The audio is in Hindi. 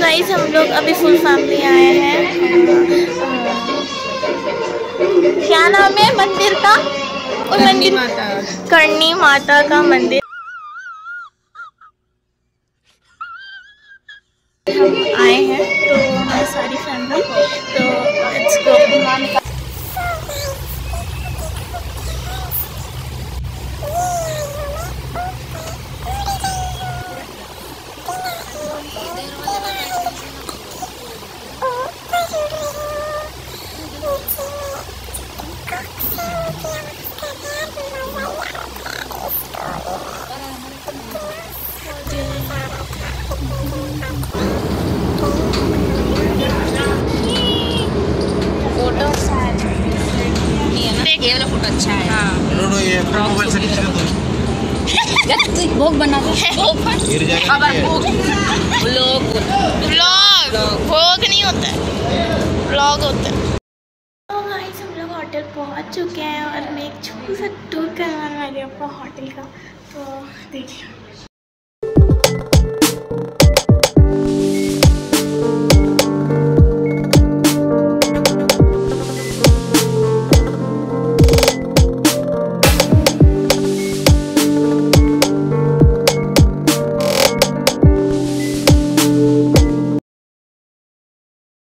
गाइस हम लोग अभी फुल फैमिली आए हैं। क्या नाम है मंदिर का? और मंदिर करणी माता का मंदिर हम आए हैं, तो हमारी सारी फैमिली, तो लेट्स गो। फोटो ये वाला फोटो अच्छा है। हाँ ये मोबाइल से खींच दो। भोग बना दो। भोग नहीं होता है, व्लॉग होता है। तो गाइस हम लोग होटल पहुंच चुके हैं और मैं एक छोटा सा टूर करवाने वाली हूँ आपको होटल का, तो देखिए।